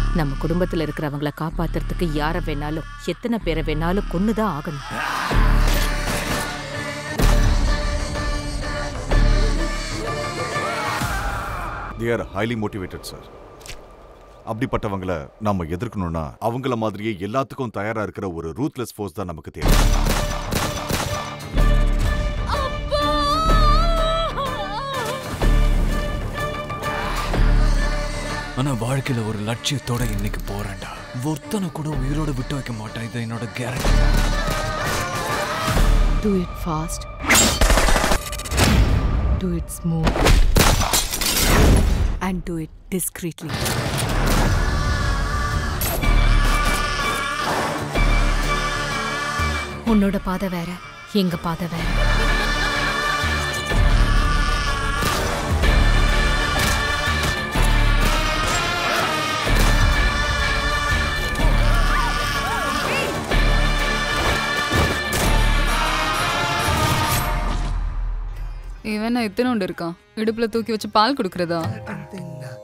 நம்ம குடும்பத்துல இருக்கிறவங்கள காப்பாத்துறதுக்கு யார வேணாலும் எத்தனை பேரை வேணாலும் கொன்னுதான் ஆகணும். They are highly motivated, sir. அப்படிப்பட்டவங்கள நாம எதிர்க்கணும்னா அவங்கள மாதிரியே எல்லாத்துக்கும் தயாரா இருக்கிற ஒரு ரூத்லெஸ் ஃபோர்ஸ் தான் நமக்கு தேவை. ஆனா வாழ்க்கையில ஒரு லட்சியத்தோட இன்னைக்கு போறேன்டா. ஒருத்தனை கூட உயிரோட விட்டு வைக்க மாட்டேன். இது என்னோட guarantee. Do it fast. Do it smooth. And do it discreetly. உன்னோட பாதை வேற, எங்க பாதை வேற. இவன் இத்தனை உண்டு இருக்கான். இடுப்புல தூக்கி வச்சு பால் கொடுக்கறதா?